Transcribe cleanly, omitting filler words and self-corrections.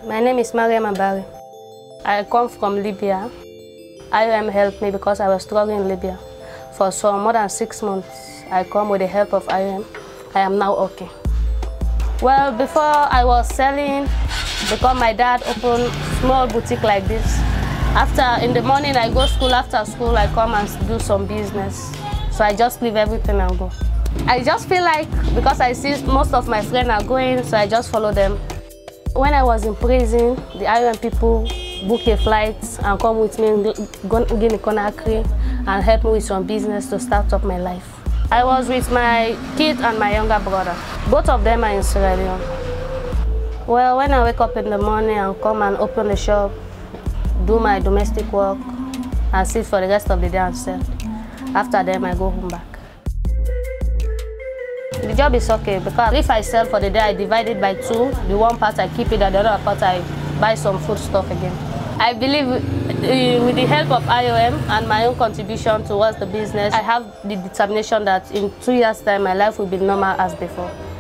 My name is Mariama Barrie. I come from Libya. IOM helped me because I was struggling in Libya. For more than 6 months, I come with the help of IOM. I am now okay. Well, before I was selling, because my dad opened small boutique like this. After, in the morning, I go school. After school, I come and do some business. So I just leave everything and go. I just feel like, because I see most of my friends are going, so I just follow them. When I was in prison, the IOM people book a flight and come with me in Guinea and help me with some business to start up my life. I was with my kid and my younger brother. Both of them are in Sierra Leone. Well, when I wake up in the morning and come and open the shop, do my domestic work, and sit for the rest of the day and sell. After them, I go home back. The job is okay because if I sell for the day, I divide it by 2. The one part I keep it, and the other part I buy some food stuff again. I believe with the help of IOM and my own contribution towards the business, I have the determination that in 2 years' time, my life will be normal as before.